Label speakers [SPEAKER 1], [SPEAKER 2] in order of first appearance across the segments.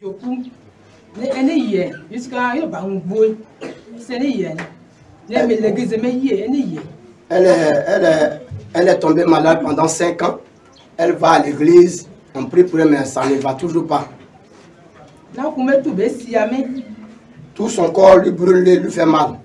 [SPEAKER 1] Elle est tombée malade pendant 5 ans. Elle va à l'église, on prie pour elle, mais ça ne va toujours pas. Tout son corps lui brûle, lui fait mal.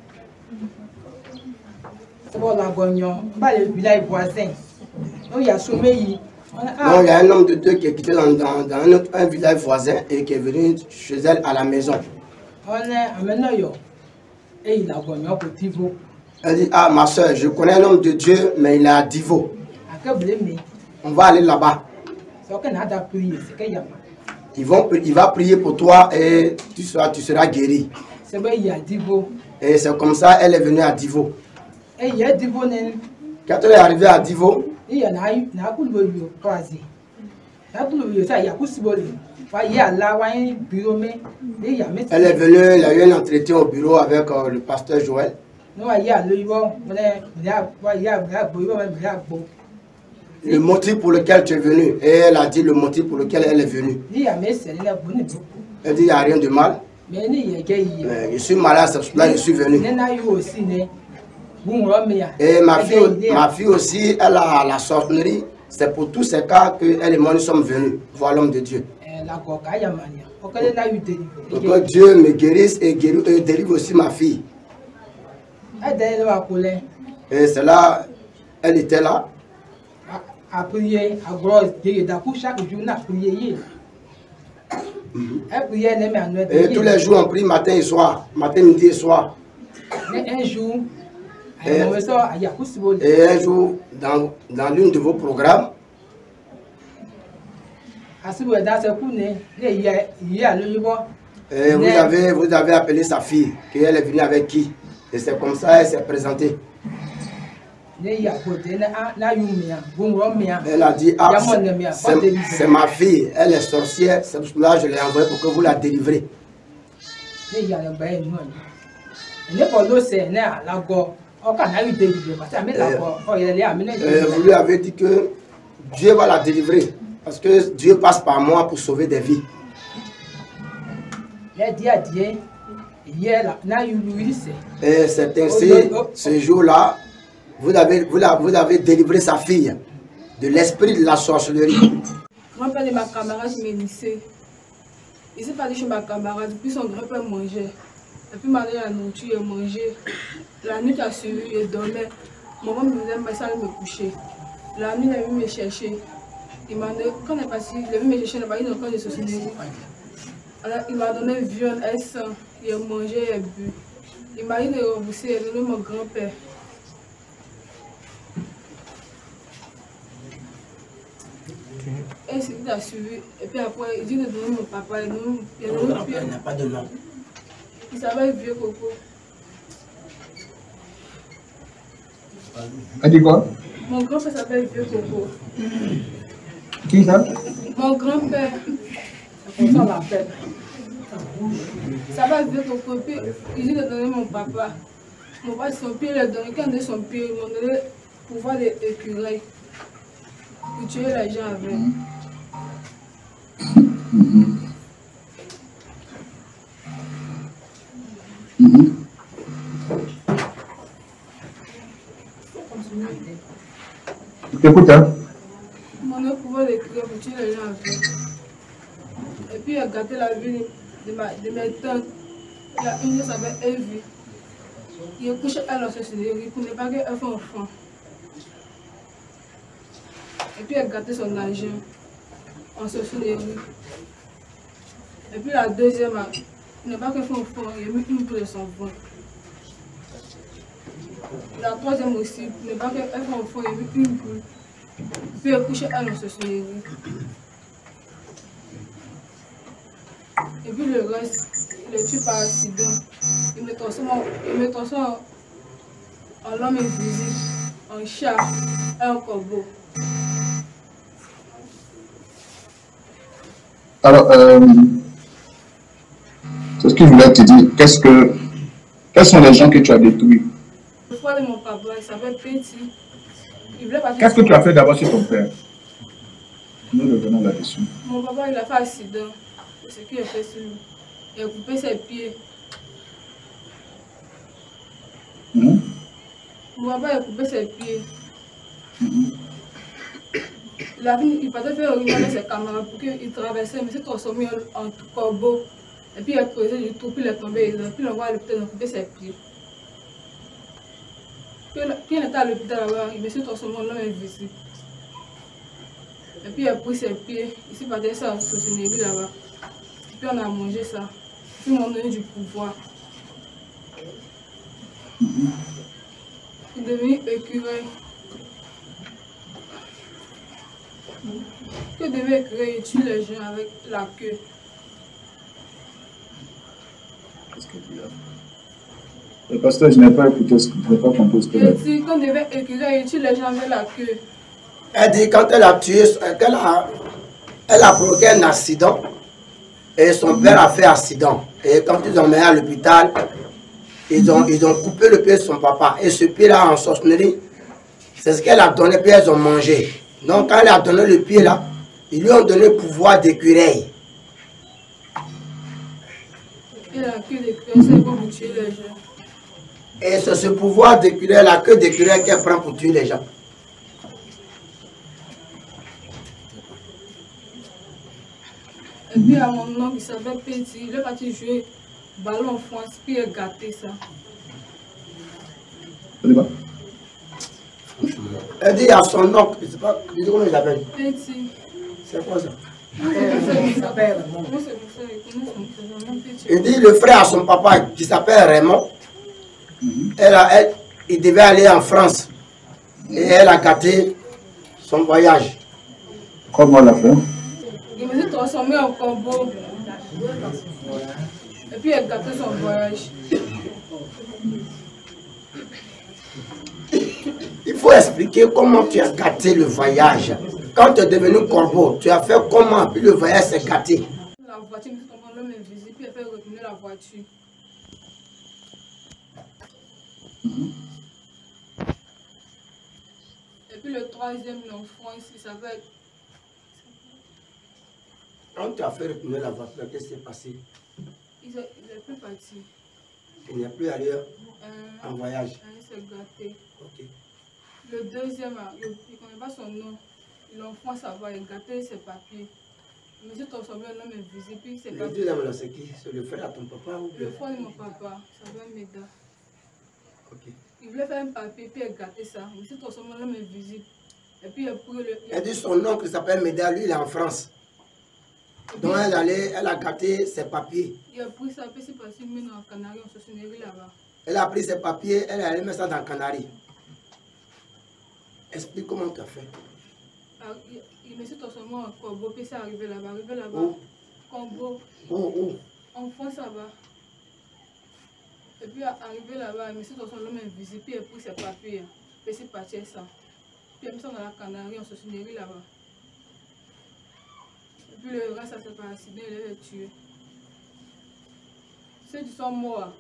[SPEAKER 1] Donc il y a un homme de Dieu qui est quitté dans un village voisin et qui est venu chez elle à la maison. Elle dit, ah ma soeur, je connais un homme de Dieu, mais il est à Divo. On va aller là-bas. Il va prier pour toi et tu seras guéri. Et c'est comme ça elle est venue à Divo. Quand elle est arrivée à Divo, elle est venue, elle a eu un entretien au bureau avec le pasteur Joël. Le motif pour lequel tu es venu. Et elle a dit le motif pour lequel elle est venue. Elle dit il n'y a rien de mal. Je suis malade, c'est pour cela que je suis venu. Et ma fille aussi, elle a la sorcellerie. C'est pour tous ces cas qu'elle et moi nous sommes venus voir l'homme de Dieu. Que Dieu me guérisse et délivre aussi ma fille. Et c'est là, elle était là. Et tous les jours on prie matin et soir, matin, midi et soir. Et un jour, dans l'une de vos programmes, et vous avez appelé sa fille, qu'elle est venue avec qui. Et c'est comme ça qu'elle s'est présentée. Elle a dit, ah, c'est ma fille, elle est sorcière, c'est pour cela que je l'ai envoyée pour que vous la délivrez. Vous lui avez dit que Dieu va la délivrer, parce que Dieu passe par moi pour sauver des vies. Et c'est ainsi, ce jour-là, vous avez délivré sa fille de l'esprit de la sorcellerie.
[SPEAKER 2] Grand-père de ma camarade m'énissait. Il s'est parti chez ma camarade, puis son grand-père mangeait. Et puis ma mère la nourriture, il mangeait. La nuit a suivi, il dormait. Maman me disait, mais ça allait me coucher. La nuit, il est venu me chercher. Quand il est parti, il est venu me chercher, il a encore de sorcellerie. Alors, il m'a donné viande, un sang, il a mangé, il a bu. Il m'a dit de rembourser, il a donné mon grand-père. Et il a suivi, et puis après, il dit de donner mon papa, il n'a pas de nom. Il s'appelle Vieux Coco.
[SPEAKER 3] Elle dit quoi?
[SPEAKER 2] Mon grand-père s'appelle Vieux Coco.
[SPEAKER 3] Qui ça?
[SPEAKER 2] Mon grand-père. C'est comme ça on l'appelle. Ça va Vieux Coco, puis il dit de donner mon papa. Mon papa, son pied, il a donné, quand il a donné son pied, il m'a donné le pouvoir d'écureuil. Pour tuer les gens avec.
[SPEAKER 3] Écoute, hein?
[SPEAKER 2] Mon pouvoir d'écureuil pour tuer les gens avec. Et puis il a gâté la vie de mes tantes. Il y a une qui s'appelle Evie. Il est couché à la sorcellerie pour ne pas qu'elle fasse enfant. Et puis elle a gâté son argent en sorcellerie. Et puis la deuxième, il n'a pas qu'elle fasse enfant, il a mis une poule de son ventre. La troisième aussi, il n'a pas qu'elle fasse enfant, il a mis une poule. Puis elle a couché à la sorcellerie. Et puis le reste, il le tue par accident. Il me transforme en l'homme invisible, en chat et en corbeau.
[SPEAKER 3] Alors, c'est ce que je voulais te dire. Quels sont les gens que tu as détruits?
[SPEAKER 2] Le frère de mon papa, il s'appelle Petit.
[SPEAKER 3] Qu'est-ce que tu as fait d'abord sur ton père? Nous revenons là-dessus.
[SPEAKER 2] Mon papa, il a fait accident. C'est ce qu'il a fait sur lui. Il a coupé ses pieds. Mon papa a coupé ses pieds. Il partait faire une avec ses camarades pour qu'il traversait, mais s'est transformé en corbeau. Et puis il a creusé du trou, puis il est tombé. Puis on voit à l'hôpital, il a coupé ses pieds. Puis il était à l'hôpital là-bas, il s'est transformé en homme invisible. Et puis il a pris ses pieds, il s'est battu ça en saucinerie là-bas. Puis on a mangé ça. Puis ils m'ont donné du pouvoir. Il est devenu écureuil. Que devait écureuil, il tue les gens avec la queue.
[SPEAKER 3] Qu'est-ce que tu as? Le pasteur, je n'ai pas écouté, je n'ai pas compris ce que tu as dit.
[SPEAKER 2] Il dit qu'on devait écureuil, il tue les gens avec la queue.
[SPEAKER 1] Elle dit quand elle a tué, elle a provoqué un accident et son père a fait accident. Et quand ils ont mené à l'hôpital, ils ont coupé le pied de son papa. Et ce pied-là en sorcellerie, c'est ce qu'elle a donné, puis elles ont mangé. Donc quand elle a donné le pied là, ils lui ont donné le pouvoir d'écureuil.
[SPEAKER 2] Et la queue d'écureuil, c'est pour tuer les gens.
[SPEAKER 1] Et c'est ce pouvoir d'écureuil, la queue d'écureuil qu'elle prend pour tuer les gens.
[SPEAKER 2] Et puis à mon oncle, il s'appelle Petit, il est parti jouer ballon en France, puis il a gâté ça.
[SPEAKER 1] Elle dit à son oncle, je ne sais pas comment il s'appelle.
[SPEAKER 2] Petit.
[SPEAKER 1] C'est quoi ça? Il dit le frère à son papa qui s'appelle Raymond. Il devait aller en France. Et elle a gâté son voyage.
[SPEAKER 3] Comment elle a fait?
[SPEAKER 2] Il me s'est transformé en corbeau. Et puis il a gâté son voyage.
[SPEAKER 1] Il faut expliquer comment tu as gâté le voyage. Quand tu es devenu corbeau, tu as fait comment? Puis le voyage s'est gâté.
[SPEAKER 2] La voiture, il me fait l'homme invisible, puis il a fait retourner la voiture. Et puis le troisième enfant ici, il s'appelle...
[SPEAKER 1] Quand tu as fait retourner la voiture, qu'est-ce qui s'est passé?
[SPEAKER 2] Il n'est plus parti.
[SPEAKER 1] Il n'est plus allé en voyage.
[SPEAKER 2] Il s'est gâté.
[SPEAKER 1] Ok.
[SPEAKER 2] Le deuxième, il ne connaît pas son nom. L'enfant, ça va, il a gâté ses papiers. Il s'est transformé en homme invisible. Puis ses
[SPEAKER 1] Le
[SPEAKER 2] papiers.
[SPEAKER 1] deuxième, là, c'est qui? C'est le frère à ton papa ou
[SPEAKER 2] Le frère de mon papa, ça s'appelle Meda.
[SPEAKER 1] Ok.
[SPEAKER 2] Il voulait faire un papier, puis il a gâté ça. Il s'est transformé en homme invisible. Et puis il a pris le...
[SPEAKER 1] Elle dit son oncle s'appelle Meda, lui il est en France. Donc elle a gâté ses papiers.
[SPEAKER 2] Il a pris ça, puis c'est parti mener en Canaries, en saucinerie là-bas.
[SPEAKER 1] Elle a pris ses papiers, elle est allée mettre ça dans Canaries. Explique comment tu as fait.
[SPEAKER 2] Il me s'est transformé en corbeau, puis c'est arrivé là-bas.
[SPEAKER 1] Oh.
[SPEAKER 2] Corbeau.
[SPEAKER 1] Oh.
[SPEAKER 2] En France, ça va. Et puis arrivé là-bas, il me s'est transformé en homme invisible, puis il a pris ses papiers. Puis c'est parti avec ça. Puis il a mis ça dans la Canarie, en saucinerie là-bas. Et puis le reste, ça s'est pas accident, il est tué. Ceux qui sont morts,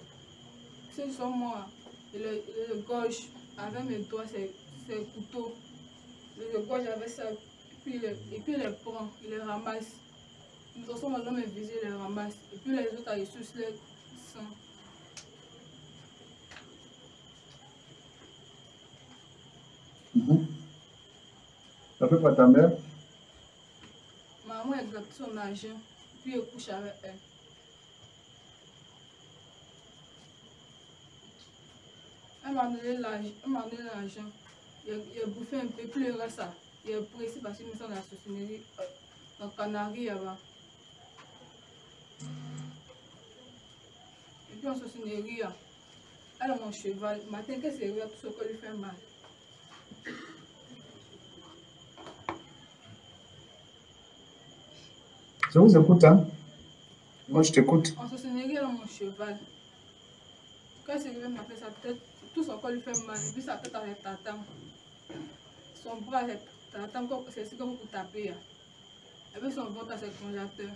[SPEAKER 2] et le gauche, avec mes doigts, c'est couteau. Le gauche avec ça, et puis il les prend, il les ramasse. Il me transforme en homme invisible, il les ramasse. Et puis les autres, ils sucent le sang.
[SPEAKER 3] Ça fait pas ta mère?
[SPEAKER 2] Maman, elle gâte son argent, puis elle couche avec elle. Elle m'a donné l'argent. Il a bouffé un peu, puis le reste, il a pris ici parce qu'il me semble dans la saucinerie, dans Canaries là-bas. Et puis en saucinerie, elle a mon cheval. Matin, qu'elle s'est réveillée, tout ce qu'on lui fait mal.
[SPEAKER 3] Je vous écoute, hein? Moi, je t'écoute.
[SPEAKER 2] En saucinerie, elle a mon cheval. Quand elle s'est réveillée, matin, sa tête, tout son corps lui fait mal. Et puis sa tête avec tatame. Son bras avec tatame, c'est comme pour taper. Et puis son ventre avec le congélateur.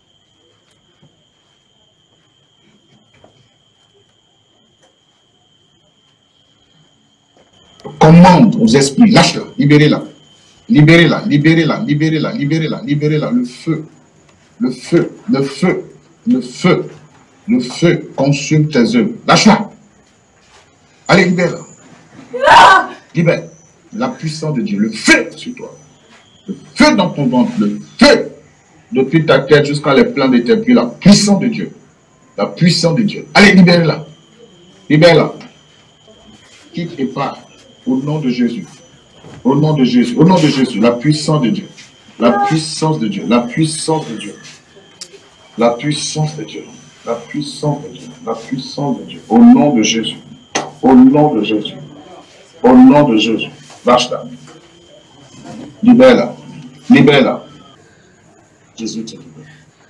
[SPEAKER 3] Commande aux esprits, lâche-la, libérez-la. Libérez-la, libérez-la, libérez-la, libérez-la, libérez-la, le feu. Le feu, le feu, le feu, le feu consume tes œuvres. Lâche-la. Allez, libère. Libère. La puissance de Dieu, le feu sur toi. Le feu dans ton ventre, le feu depuis ta tête jusqu'à les plans de tes pieds. La puissance de Dieu. La puissance de Dieu. Allez, libère-la. Libère-la. Quitte et part. Au nom de Jésus. Au nom de Jésus. Au nom de Jésus. La puissance de Dieu. La puissance de Dieu. La puissance de Dieu. La puissance de Dieu. La puissance de Dieu. La puissance de Dieu. Au nom de Jésus. Au nom de Jésus. Au nom de Jésus. Lâche-la. Libère-la. Libère-la. Jésus te libère.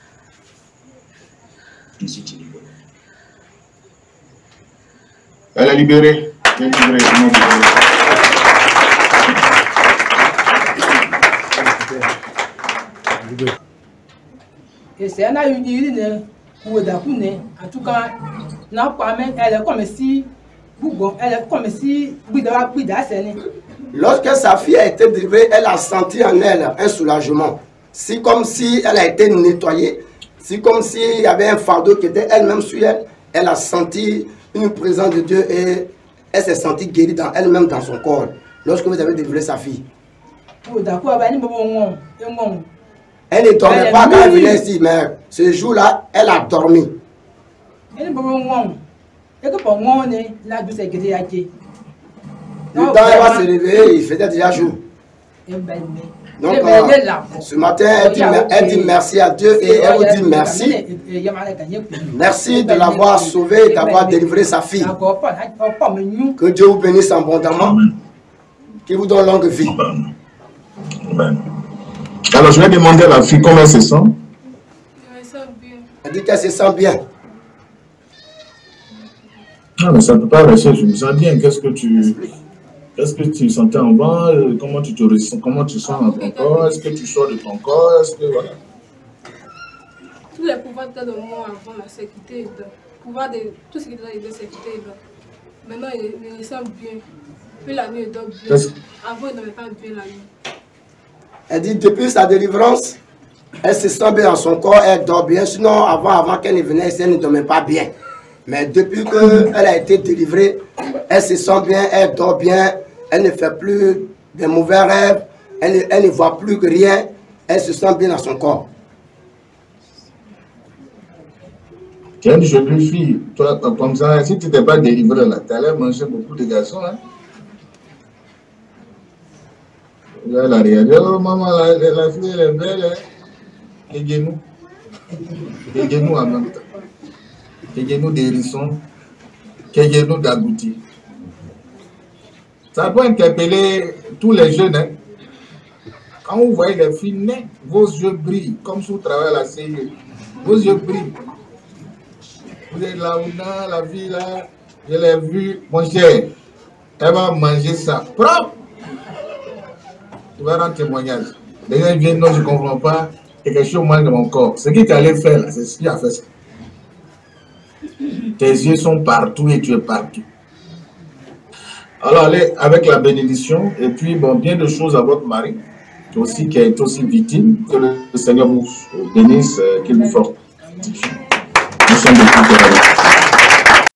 [SPEAKER 3] Jésus te libère. Elle est libérée. Elle est libérée. Au nom de Jésus.
[SPEAKER 4] Et c'est un aïe ou d'Akoune. En tout cas, non, pas même, elle est comme si, elle est comme si,
[SPEAKER 1] lorsque sa fille a été délivrée, elle a senti en elle un soulagement. C'est comme si elle a été nettoyée. C'est comme s'il y avait un fardeau qui était elle-même sur elle. Elle a senti une présence de Dieu et elle s'est sentie guérie dans elle-même, dans son corps. Lorsque vous avez délivré sa fille. Elle ne dormait pas quand elle venait ici, mais ce jour-là, elle a dormi. Le temps, elle va se réveiller, il faisait déjà jour. Donc, ce matin, elle dit merci à Dieu et elle vous dit merci. Merci de l'avoir sauvé et d'avoir délivré sa fille. Que Dieu vous bénisse abondamment. Qu'il vous donne longue vie.
[SPEAKER 3] Amen. Alors, je vais demander à la fille comment elle se sent.
[SPEAKER 1] Elle dit qu'elle se sent bien.
[SPEAKER 3] Non, mais ça ne peut pas rester. Je me sens bien. Qu'est-ce que tu sentais avant? Comment tu te ressens? Comment tu sens dans ton corps? Est-ce que tu sors de ton corps? Est-ce que voilà.
[SPEAKER 2] Tous les pouvoirs étaient de moi avant la sécurité. Pouvoir de tout ce qui était dans la sécurité. Maintenant, il me sent bien. Puis la nuit, il dort bien. Avant, il ne dormait pas bien la nuit.
[SPEAKER 1] Elle dit depuis sa délivrance, elle se sent bien dans son corps, elle dort bien. Sinon, avant qu'elle ne venait ici, elle ne dormait pas bien. Mais depuis qu'elle a été délivrée, elle se sent bien, elle dort bien, elle ne fait plus de mauvais rêves, elle ne voit plus que rien, elle se sent bien dans son corps.
[SPEAKER 3] Tu es une jolie fille, toi, comme ça, si tu n'étais pas délivrée là, tu allais manger beaucoup de garçons, hein? Elle a regardé, oh maman, la fille elle est belle, hein? Aidez-nous. Aidez-nous en même temps. Aidez-nous d'hérissons. Aidez-nous d'aboutir. Ça doit interpeller tous les jeunes. Hein? Quand vous voyez les filles nées, vos yeux brillent, comme si vous travaillez à la CIE. Vos yeux brillent. Vous êtes là, la vie là, je l'ai vue, mon cher, elle va manger ça propre. Tu vas rendre témoignage. Les gens viennent, non, je ne comprends pas, quelque chose manque de mon corps. Ce qu'il allait faire là, c'est ce qu'il a fait ça. Tes yeux sont partout et tu es partout. Alors, allez avec la bénédiction et puis, bon, bien de choses à votre mari, qui est aussi victime. Que le Seigneur vous bénisse, qu'il vous fortifie. Nous sommes de tout